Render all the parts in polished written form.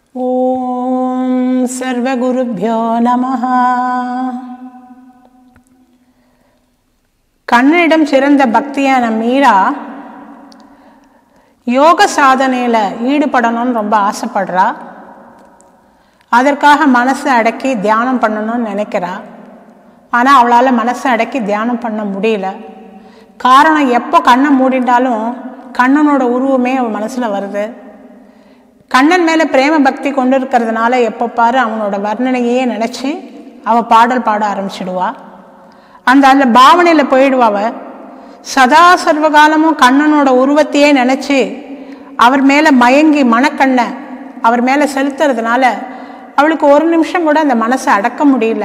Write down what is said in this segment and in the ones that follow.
ஓம் சர்வகுருப்யோ நமஹ. கண்ணனிடம் சிறந்த பக்தியான மீரா யோக சாதனையில் ஈடுபடணும்னு ரொம்ப ஆசைப்படுறா. அதற்காக மனசை அடக்கி தியானம் பண்ணணும்னு நினைக்கிறா. ஆனால் அவளால் மனசை அடக்கி தியானம் பண்ண முடியல. காரணம், எப்போ கண்ணை மூடிட்டாலும் கண்ணனோட உருவமே அவள் மனசில் வருது. கண்ணன் மேலே பிரேம பக்தி கொண்டு இருக்கிறதுனால எப்போ பாரு அவனோட வர்ணனையே நினச்சி அவள் பாடல் பாட ஆரம்பிச்சிடுவா. அந்த பாவனையில் போயிடுவாவ. சதா சர்வகாலமும் கண்ணனோட உருவத்தையே நினச்சி அவர் மேலே மயங்கி மனக்கண்ணை அவர் மேலே செலுத்துறதுனால அவளுக்கு ஒரு நிமிஷம் கூட அந்த மனசை அடக்க முடியல.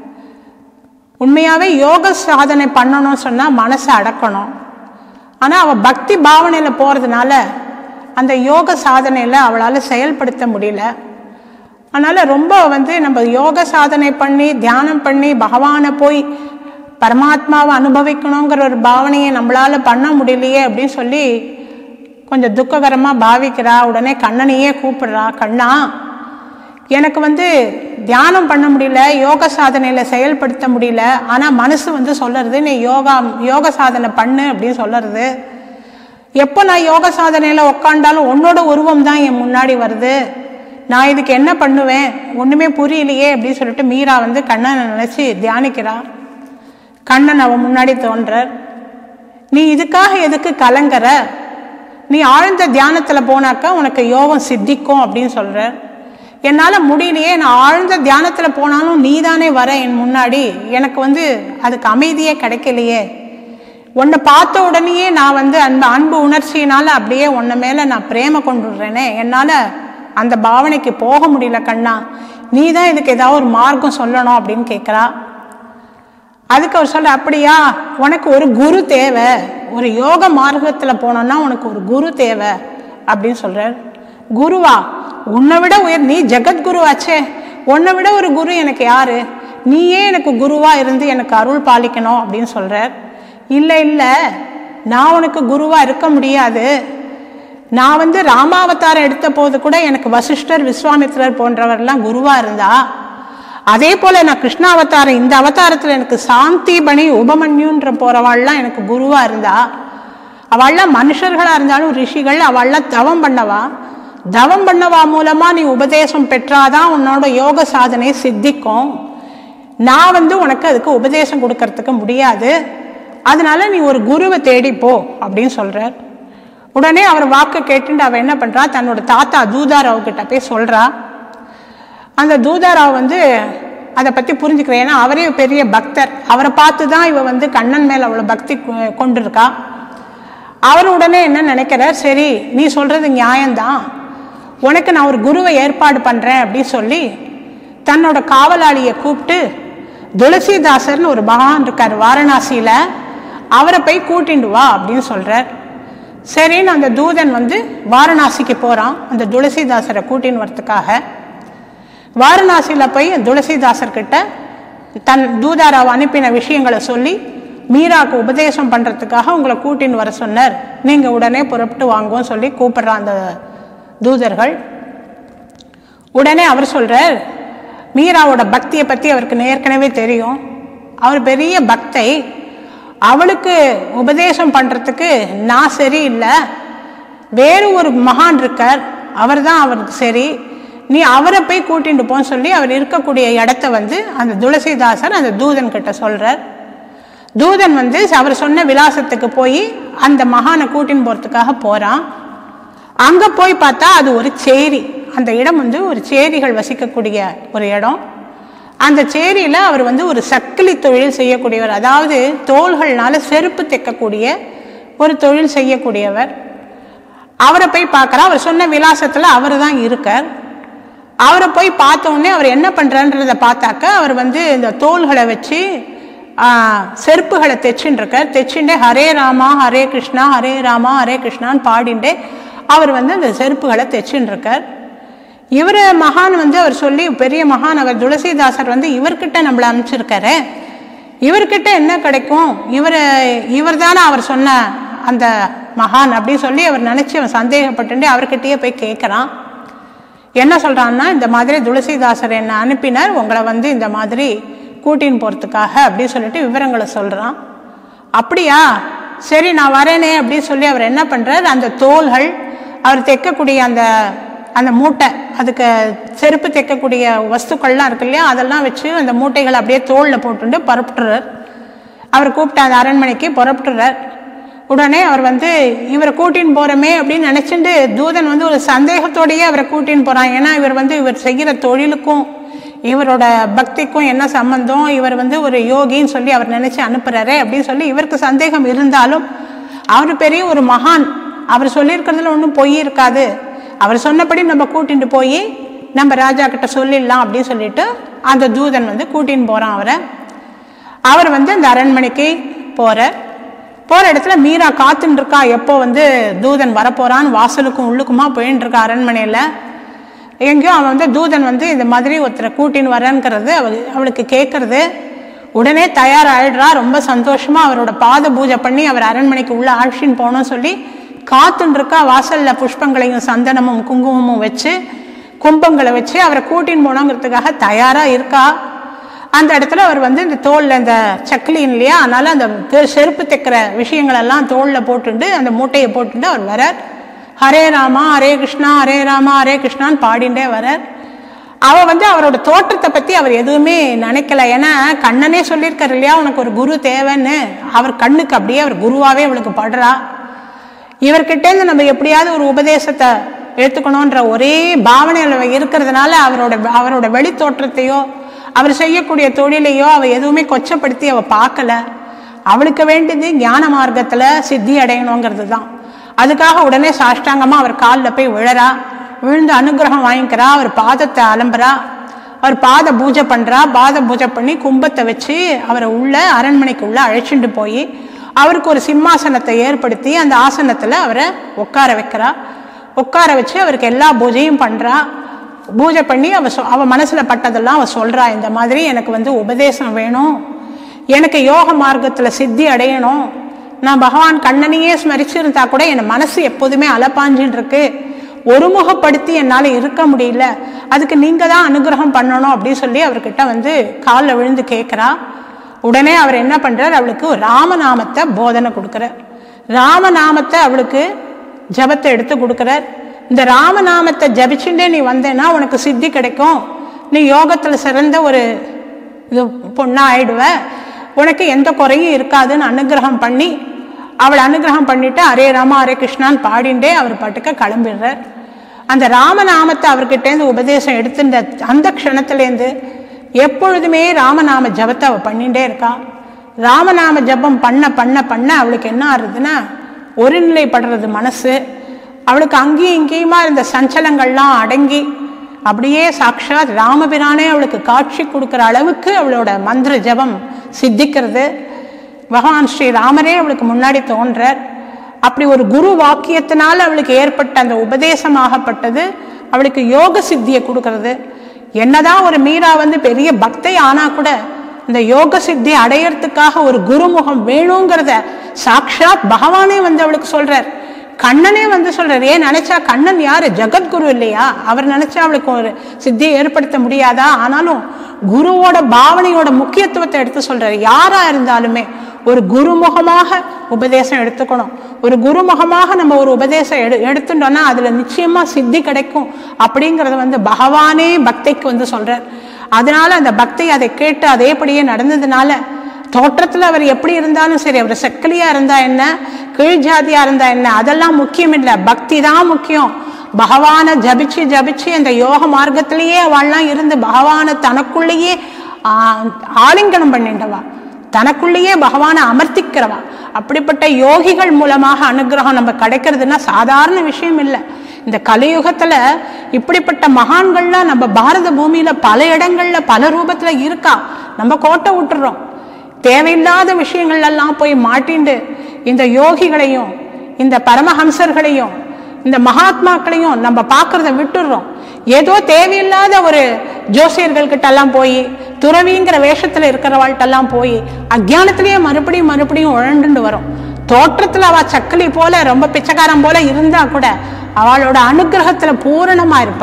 உண்மையாகவே யோக சாதனை பண்ணணும்னு சொன்னால் மனசை அடக்கணும். ஆனால் அவள் பக்தி பாவனையில் போகிறதுனால அந்த யோக சாதனையில் அவளால் செயல்படுத்த முடியல. அதனால் ரொம்ப நம்ம யோக சாதனை பண்ணி தியானம் பண்ணி பகவானை போய் பரமாத்மாவை அனுபவிக்கணுங்கிற ஒரு பாவனையை நம்மளால் பண்ண முடியலையே அப்படின்னு சொல்லி கொஞ்சம் துக்ககரமாக பாவிக்கிறா. உடனே கண்ணனையே கூப்பிடுறா. கண்ணா, எனக்கு தியானம் பண்ண முடியல, யோக சாதனையில் செயல்படுத்த முடியல. ஆனால் மனசு சொல்லுறது நீ யோக சாதனை பண்ணு அப்படின்னு சொல்லுறது. எப்போ நான் யோக சாதனையில் உக்காண்டாலும் உன்னோட உருவம் தான் என் முன்னாடி வருது. நான் இதுக்கு என்ன பண்ணுவேன், ஒன்றுமே புரியலையே அப்படின்னு சொல்லிட்டு மீரா கண்ணனை நினச்சி தியானிக்கிறா. கண்ணன் அவன் முன்னாடி தோன்றார். நீ இதுக்காக எதுக்கு கலங்குற, நீ ஆழ்ந்த தியானத்தில் போனாக்கா உனக்கு யோகம் சித்திக்கும் அப்படின்னு சொல்கிறார். என்னால் முடியலையே, நான் ஆழ்ந்த தியானத்தில் போனாலும் நீ தானே வர என் முன்னாடி, எனக்கு அதுக்கு அமைதியே கிடைக்கலையே. உன்னை பார்த்த உடனேயே நான் அன்பு உணர்ச்சியினால் அப்படியே உன்னை மேலே நான் பிரேம கொண்டுடுறேனே, என்னால் அந்த பாவனைக்கு போக முடியல கண்ணா, நீ தான் இதுக்கு ஏதாவது ஒரு மார்க்கம் சொல்லணும் அப்படின்னு கேட்குறா. அதுக்கு அவர் சொல்ல, அப்படியா, உனக்கு ஒரு குரு தேவை, ஒரு யோக மார்க்கத்தில் போனோன்னா உனக்கு ஒரு குரு தேவை அப்படின்னு சொல்கிறார். குருவா? உன்னை விட நீ ஜெகத்குரு ஆச்சே, உன்னை விட ஒரு குரு எனக்கு யாரு, நீயே எனக்கு குருவா இருந்து எனக்கு அருள் பாலிக்கணும் அப்படின்னு சொல்கிறார். இல்லை இல்லை, நான் உனக்கு குருவாக இருக்க முடியாது. நான் ராமாவதாரம் எடுத்த போது கூட எனக்கு வசிஷ்டர் விஸ்வாமித்திரர் போன்றவர்லாம் குருவாக இருந்தா, அதே போல் நான் கிருஷ்ணாவதாரம் இந்த அவதாரத்தில் எனக்கு சாந்தி பணி உபமன்யுன்ற போகிறவாள்லாம் எனக்கு குருவாக இருந்தா. அவள்லாம் மனுஷர்களாக இருந்தாலும் ரிஷிகள், அவள்லாம் தவம் பண்ணவா. தவம் பண்ணவா மூலமாக நீ உபதேசம் பெற்றாதான் உன்னோட யோக சாதனை சித்திக்கும். நான் உனக்கு அதுக்கு உபதேசம் கொடுக்கறதுக்கு முடியாது. அதனால நீ ஒரு குருவை தேடிப்போ அப்படின்னு சொல்கிறார். உடனே அவர் வாக்கு கேட்டுட்டு அவள் என்ன பண்ணுறா, தன்னோட தாத்தா தூதாராவ் கிட்ட போய் சொல்கிறா. அந்த தூதாராவ் அதை பற்றி புரிஞ்சுக்கிறேன். ஏன்னா அவரே பெரிய பக்தர். அவரை பார்த்து தான் இவ கண்ணன் மேலே அவ்வளோ பக்தி கொண்டிருக்கா. அவர் உடனே என்ன நினைக்கிறார், சரி நீ சொல்கிறது நியாயம்தான், உனக்கு நான் ஒரு குருவை ஏற்பாடு பண்ணுறேன் அப்படின்னு சொல்லி தன்னோட காவலாளியை கூப்பிட்டு, துளசிதாசர்னு ஒரு மகான் இருக்கார் வாரணாசியில், அவரை போய் கூட்டிண்டு வா அப்படின்னு சொல்கிறார். சரின்னு அந்த தூதன் வாரணாசிக்கு போகிறான் அந்த துளசிதாசரை கூட்டின்னு வரத்துக்காக. வாரணாசியில் போய் துளசிதாசர்கிட்ட தன் தூதாராவை அனுப்பின விஷயங்களை சொல்லி, மீராவுக்கு உபதேசம் பண்ணுறதுக்காக உங்களை கூட்டின்னு வர சொன்னார், நீங்கள் உடனே புறப்பட்டு வாங்குவோன்னு சொல்லி கூப்பிடுறான் அந்த தூதர்கள். உடனே அவர் சொல்கிறார், மீராவோட பக்தியை பற்றி அவருக்கு ஏற்கனவே தெரியும், அவர் பெரிய பக்தை, அவளுக்கு உபதேசம் பண்ணுறதுக்கு நான் சரியில்லை, வேறு ஒரு மகான் இருக்கார், அவர் தான் அவருக்கு சரி, நீ அவரை போய் கூட்டிட்டு போன்னு சொல்லி அவர் இருக்கக்கூடிய இடத்த அந்த துளசிதாசர் அந்த தூதன் கிட்ட சொல்கிறார். தூதன் அவர் சொன்ன விலாசத்துக்கு போய் அந்த மகானை கூட்டின்னு போகிறதுக்காக போகிறான். அங்கே போய் பார்த்தா அது ஒரு சேரி. அந்த இடம் ஒரு சேரிகள் வசிக்கக்கூடிய ஒரு இடம். அந்த சேரியில் அவர் ஒரு சக்கிலி தொழில் செய்யக்கூடியவர், அதாவது தோள்கள்னால செருப்பு தைக்கக்கூடிய ஒரு தொழில் செய்யக்கூடியவர். அவரை போய் பார்க்குறா. அவர் சொன்ன விலாசத்தில் அவர் தான் இருக்கார். அவரை போய் பார்த்த உடனே அவர் என்ன பண்ணுறான்றதை பார்த்தாக்க, அவர் இந்த தோள்களை வச்சு செருப்புகளை தைச்சுன்னு இருக்கார். தைச்சுட்டே ஹரே ராமா ஹரே கிருஷ்ணா ஹரே ராமா ஹரே கிருஷ்ணான்னு பாடிண்டே அவர் அந்த செருப்புகளை தைச்சுன்னு இருக்கார். இவர் மகான் அவர் சொல்லி பெரிய மகான் அவர் துளசிதாசர் இவர்கிட்ட நம்மளை அனுப்பிச்சிருக்காரு, இவர்கிட்ட என்ன கிடைக்கும், இவர் தானே அவர் சொன்ன அந்த மகான் அப்படின்னு சொல்லி அவர் நினச்சி அவன் சந்தேகப்பட்டு அவர்கிட்டயே போய் கேட்குறான். என்ன சொல்கிறான்னா, இந்த மாதிரி துளசிதாசர் என்னை அனுப்பினார், உங்களை வந்து இந்த மாதிரி கூட்டின்னு போகிறதுக்காக அப்படின்னு சொல்லிட்டு விவரங்களை சொல்கிறான். அப்படியா, சரி நான் வரேனே அப்படின்னு சொல்லி அவர் என்ன பண்ணுறார், அந்த தோள்கள் அவர் தைக்கக்கூடிய அந்த அந்த மூட்டை, அதுக்கு செருப்பு தைக்கக்கூடிய வஸ்துக்கள்லாம் இருக்கு இல்லையா, அதெல்லாம் வச்சு அந்த மூட்டைகளை அப்படியே தோளில் போட்டுட்டு புறப்பட்டுறார். அவர் கூப்பிட்ட அந்த அரண்மனைக்கு புறப்பட்டுறார். உடனே அவர் வந்து இவரை கூட்டின்னு போகிறோமே அப்படின்னு நினச்சிட்டு தூதன் வந்து ஒரு சந்தேகத்தோடையே அவரை கூட்டின்னு போகிறான். ஏன்னா இவர் செய்கிற தொழிலுக்கும் இவரோட பக்திக்கும் என்ன சம்பந்தம், இவர் வந்து ஒரு யோகின்னு சொல்லி அவர் நினச்சி அனுப்புகிறாரே அப்படின்னு சொல்லி இவருக்கு சந்தேகம் இருந்தாலும், அவர் பெரிய ஒரு மகான், அவர் சொல்லியிருக்கிறதுல ஒன்றும் பொய் இருக்காது, அவர் சொன்னபடி நம்ம கூட்டிட்டு போய் நம்ம ராஜா கிட்ட சொல்லிடலாம் அப்படின்னு சொல்லிட்டு அந்த தூதன் வந்து கூட்டின்னு போகிறான். அவர் வந்து அந்த அரண்மனைக்கு போகிற இடத்துல மீரா காத்துன்னு இருக்கா, எப்போ வந்து தூதன் வரப்போகிறான்னு வாசலுக்கும் உள்ளுக்குமா போயின்னு இருக்கா அரண்மனையில். எங்கேயோ அவன் வந்து தூதன் வந்து இந்த மாதிரி ஒருத்தரை கூட்டின்னு வரேங்கிறது அவளுக்கு கேட்கறது. உடனே தயாராகிடுறா, ரொம்ப சந்தோஷமாக அவரோட பாத பூஜை பண்ணி அவர் அரண்மனைக்கு உள்ள ஆட்சின்னு போகணும்னு சொல்லி காத்துன்னு இருக்கா. வாசலில் புஷ்பங்களையும் சந்தனமும் குங்குமமும் வச்சு கும்பங்களை வச்சு அவரை கூட்டின்னு போனோங்கிறதுக்காக தயாராக இருக்கா. அந்த இடத்துல அவர் வந்து இந்த தோளில் இந்த சக்கிலின் இல்லையா, அதனால் அந்த செருப்பு தைக்கிற விஷயங்களெல்லாம் தோளில் போட்டுண்டு அந்த மூட்டையை போட்டுட்டு அவர் வரார். ஹரே ராமா ஹரே கிருஷ்ணா ஹரே ராமா ஹரே கிருஷ்ணான்னு பாடிண்டே வரார். அவள் வந்து அவரோட தோற்றத்தை பற்றி அவர் எதுவுமே நினைக்கல. ஏன்னா கண்ணனே சொல்லியிருக்காரு இல்லையா, உனக்கு ஒரு குரு தேவைன்னு. அவர் கண்ணுக்கு அப்படியே அவர் குருவாகவே அவளுக்கு படுறா. இவர்கிட்டேருந்து நம்ம எப்படியாவது ஒரு உபதேசத்தை எடுத்துக்கணுன்ற ஒரே பாவனையில் இருக்கிறதுனால அவரோட வெளி தோற்றத்தையோ அவர் செய்யக்கூடிய தொழிலையோ அவள் எதுவுமே கொச்சப்படுத்தி அவள் பார்க்கல. அவளுக்கு வேண்டியது ஞான மார்க்கத்தில் சித்தி அடையணுங்கிறது தான். அதுக்காக உடனே சாஷ்டாங்கமாக அவர் காலில் போய் விழுந்து அனுகிரகம் வாங்கிக்கிறா. அவர் பாதத்தை அலம்புறா, அவர் பாத பூஜை பண்ணுறா. பாத பூஜை பண்ணி கும்பத்தை வச்சு அவரை அரண்மனைக்கு உள்ள அழைச்சிட்டு போய் அவருக்கு ஒரு சிம்மாசனத்தை ஏற்படுத்தி அந்த ஆசனத்தில் அவரை உட்கார வச்சு அவருக்கு எல்லா பூஜையும் பண்ணுறா. பூஜை பண்ணி அவ மனசில் பட்டதெல்லாம் அவள் சொல்கிறா, இந்த மாதிரி எனக்கு வந்து உபதேசம் வேணும், எனக்கு யோக மார்க்கத்தில் சித்தி அடையணும், நான் பகவான் கண்ணனையே ஸ்மரிச்சிருந்தா கூட என் மனசு எப்போதுமே அலப்பாஞ்சின்னு இருக்கு, ஒருமுகப்படுத்தி என்னால் இருக்க முடியல, அதுக்கு நீங்கள் தான் அனுகிரகம் பண்ணணும் அப்படின்னு சொல்லி அவர்கிட்ட வந்து காலில் விழுந்து கேட்குறா. உடனே அவர் என்ன பண்ணுறார், அவளுக்கு ராமநாமத்தை போதனை கொடுக்குறார். ராமநாமத்தை அவளுக்கு ஜபத்தை எடுத்து கொடுக்குறார். இந்த ராமநாமத்தை ஜபிச்சுட்டே நீ வந்தேன்னா உனக்கு சித்தி கிடைக்கும், நீ யோகத்தில் சிறந்த ஒரு இது பொண்ணா ஆயிடுவ, உனக்கு எந்த குறையும் இருக்காதுன்னு அனுகிரகம் பண்ணி அவளை அனுகிரகம் பண்ணிட்டு ஹரே ராமா ஹரே கிருஷ்ணான்னு பாடிண்டே அவர் பாட்டுக்க கிளம்பிடுறார். அந்த ராமநாமத்தை அவர்கிட்டேருந்து உபதேசம் எடுத்துட்ட அந்த க்ஷணத்துலேருந்து எப்பொழுதுமே ராமநாம ஜபத்தை அவள் பண்ணிகிட்டே இருக்கா. ராமநாம ஜபம் பண்ண பண்ண பண்ண அவளுக்கு என்ன ஆகுதுன்னா ஒருநிலைப்படுறது மனசு. அவளுக்கு அங்கேயும் இங்கேயுமா இருந்த சஞ்சலங்கள்லாம் அடங்கி அப்படியே சாட்சாத் ராமபிரானே அவளுக்கு காட்சி கொடுக்குற அளவுக்கு அவளோட மந்திர ஜபம் சித்திக்கிறது. பகவான் ஸ்ரீராமரே அவளுக்கு முன்னாடி தோன்றார். அப்படி ஒரு குரு வாக்கியத்தினால் அவளுக்கு ஏற்பட்ட அந்த உபதேசமாகப்பட்டது அவளுக்கு யோக சித்தியை கொடுக்கறது. என்னதான் ஒரு மீரா வந்து பெரிய பக்தை ஆனா கூட இந்த யோக சித்தி அடையறதுக்காக ஒரு குருமுகம் வேணுங்கிறத சாட்சாத் பகவானே வந்து அவளுக்கு சொல்றார், கண்ணனே வந்து சொல்றார். ஏன் நினைச்சா கண்ணன் யாரு, ஜெகத்குரு இல்லையா, அவர் நினைச்சா அவளுக்கு ஒரு சித்தியை ஏற்படுத்த முடியாதா? ஆனாலும் குருவோட பாவனையோட முக்கியத்துவத்தை எடுத்து சொல்றாரு. யாரா இருந்தாலுமே ஒரு குருமுகமாக உபதேசம் எடுத்துக்கணும். ஒரு குருமுகமாக நம்ம ஒரு உபதேசம் எடுத்துட்டோம்னா அதுல நிச்சயமா சித்தி கிடைக்கும் அப்படிங்கறத வந்து பகவானே பக்திக்கு வந்து சொல்றார். அதனால அந்த பக்தி அதை கேட்டு அதேபடியே நடந்ததுனால தோற்றத்துல அவர் எப்படி இருந்தாலும் சரி, அவர் செக்கலியா இருந்தா என்ன, கீழ் ஜாதியா இருந்தா என்ன, அதெல்லாம் முக்கியம் இல்லை, பக்தி தான் முக்கியம். பகவானை ஜபிச்சு ஜபிச்சு அந்த யோக மார்க்கத்திலேயே அவள்லாம் இருந்து பகவானை தனக்குள்ளேயே ஆலிங்கனம் பண்ணிண்டவா, தனக்குள்ளேயே பகவானை அமர்த்திக்கிறவா. அப்படிப்பட்ட யோகிகள் மூலமாக அனுகிரகம் நம்ம கிடைக்கிறதுனா சாதாரண விஷயம் இல்லை. இந்த கலியுகத்துல இப்படிப்பட்ட மகான்கள்லாம் நம்ம பாரத பூமியில பல இடங்கள்ல பல ரூபத்துல இருக்கா. நம்ம கோட்டை விட்டுறோம், தேவையில்லாத விஷயங்கள் எல்லாம் போய் மாட்டிண்டு இந்த யோகிகளையும் இந்த பரமஹம்சர்களையும் இந்த மகாத்மாக்களையும் நம்ம பார்க்கறத விட்டுடுறோம். ஏதோ தேவையில்லாத ஒரு ஜோசியர்கள் கிட்ட எல்லாம் போய் துறவிங்கிற வேஷத்துல இருக்கிறவாள்கிட்டெல்லாம் போய் அஜ்ஞானத்திலேயே மறுபடியும் மறுபடியும் உழண்டுண்டு வரும். தோற்றத்துல அவ சக்கலி போல ரொம்ப பிச்சைக்காரன் போல இருந்தா கூட அவளோட அனுகிரகத்துல பூரணமா இருப்பா.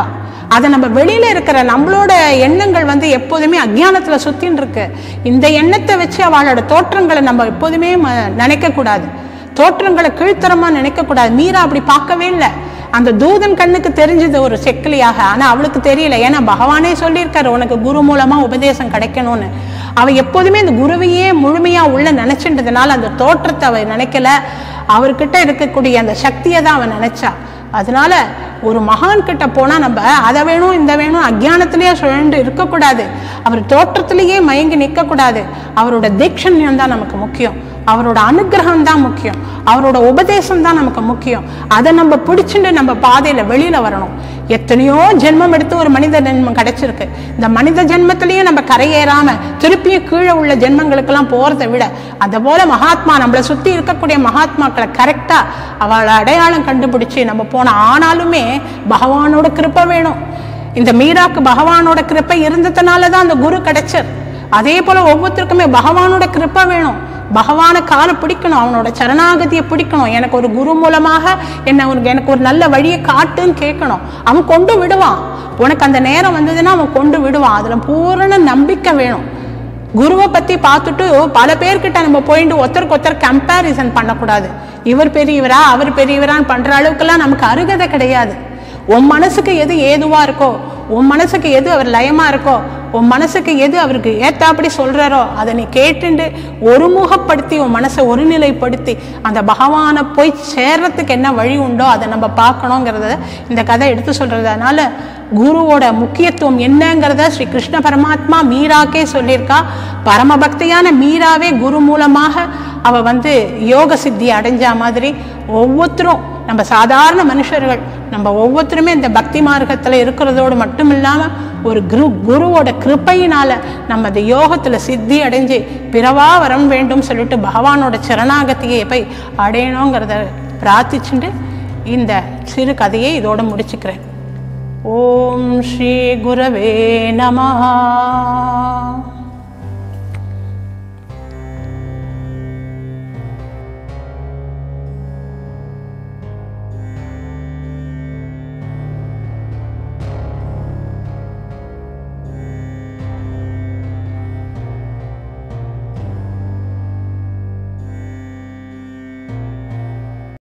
அதை நம்ம வெளியில இருக்கிற நம்மளோட எண்ணங்கள் வந்து எப்போதுமே அஜ்ஞானத்துல சுத்தின்னு இருக்கு. இந்த எண்ணத்தை வச்சு அவளோட தோற்றங்களை நம்ம எப்போதுமே நினைக்க கூடாது, தோற்றங்களை கீழ்த்தரமா நினைக்க கூடாது. மீரா அப்படி பார்க்கவே இல்லை. அந்த தூதன் கண்ணுக்கு தெரிஞ்சது ஒரு செக்கிலியாக, ஆனா அவளுக்கு தெரியல. ஏன்னா பகவானே சொல்லியிருக்காரு உனக்கு குரு மூலமா உபதேசம் கிடைக்கணும்னு. அவ எப்போதுமே அந்த குருவையே முழுமையா உள்ள நினைச்சுன்றதுனால அந்த தோற்றத்தை அவ நினைக்கல, அவர்கிட்ட இருக்கக்கூடிய அந்த சக்தியை தான் அவன் நினைச்சா. அதனால ஒரு மகான் கிட்ட போனா நம்ம அதை வேணும் இந்த வேணும் அஜ்ஞானத்திலேயே சுழண்டு இருக்கக்கூடாது, அவர் தோற்றத்திலேயே மயங்கி நிற்க கூடாது. அவரோட தீட்சண்யம் தான் நமக்கு முக்கியம், அவரோட அனுகிரகம் தான் முக்கியம், அவரோட உபதேசம் தான் நமக்கு முக்கியம். அதை நம்ம பிடிச்சுட்டு நம்ம பாதையில வெளியில வரணும். எத்தனையோ ஜென்மம் எடுத்து ஒரு மனித ஜென்மம் கிடைச்சிருக்கு. இந்த மனித ஜென்மத்திலையும் நம்ம கரையேறாம திருப்பியும் கீழே உள்ள ஜென்மங்களுக்கெல்லாம் போறதை விட அது போல மகாத்மா நம்மளை சுத்தி இருக்கக்கூடிய மகாத்மாக்களை கரெக்டா அவளை அடையாளம் கண்டுபிடிச்சு நம்ம போன. ஆனாலுமே பகவானோட கிருப்பை வேணும். இந்த மீராக்கு பகவானோட கிருப்பை இருந்ததுனாலதான் அந்த குரு கிடைச்சர். அதே போல ஒவ்வொருத்தருக்குமே பகவானோட கிருப்பை வேணும். பகவான காலை பிடிக்கணும், அவனோட சரணாகதியை பிடிக்கணும். எனக்கு ஒரு குரு மூலமாக எனக்கு ஒரு நல்ல வழியை காட்டுன்னு கேட்கணும். அவன் கொண்டு விடுவான், உனக்கு அந்த நேரம் வந்ததுன்னா அவன் கொண்டு விடுவான். அதுல பூரண நம்பிக்கை வேணும். குருவை பத்தி பார்த்துட்டு பல பேர்கிட்ட நம்ம போயிட்டு ஒருத்தருக்கு ஒருத்தர் கம்பேரிசன் பண்ணக்கூடாது. இவர் பெரியவரா அவர் பெரியவரான்னு பண்ற அளவுக்குலாம் நமக்கு அருகதை கிடையாது. உன் மனசுக்கு எது ஏதுவா இருக்கோ, உன் மனசுக்கு எது அவர் லயமா இருக்கோ, உன் மனசுக்கு எது அவருக்கு ஏத்தாப்படி சொல்றாரோ அதை நீ கேட்டுண்டு ஒருமுகப்படுத்தி உன் மனசை ஒருநிலைப்படுத்தி அந்த பகவானை போய் சேர்றதுக்கு என்ன வழி உண்டோ அதை நம்ம பார்க்கணுங்கிறத இந்த கதை எடுத்து சொல்றது. அதனால குருவோட முக்கியத்துவம் என்னங்கிறத ஸ்ரீ கிருஷ்ண பரமாத்மா மீராக்கே சொல்லியிருக்கா. பரமபக்தியான மீராவே குரு மூலமாக அவ யோக சித்தி அடைஞ்ச மாதிரி ஒவ்வொருத்தரும் நம்ம சாதாரண மனுஷர்கள் நம்ம ஒவ்வொருத்தருமே இந்த பக்தி மார்க்கத்துல இருக்கிறதோடு மட்டும் இல்லாம ஒரு குருவோட கிருப்பையினால நம்ம அந்த யோகத்துல சித்தி அடைஞ்சு பிறவா வரம் வேண்டும் சொல்லிட்டு பகவானோட சரணாகதியை போய் அடையணுங்கிறத பிரார்த்திச்சுட்டு இந்த சிறு கதையை இதோட முடிச்சுக்கிறேன். ஓம் ஸ்ரீ குரவே நமஹ.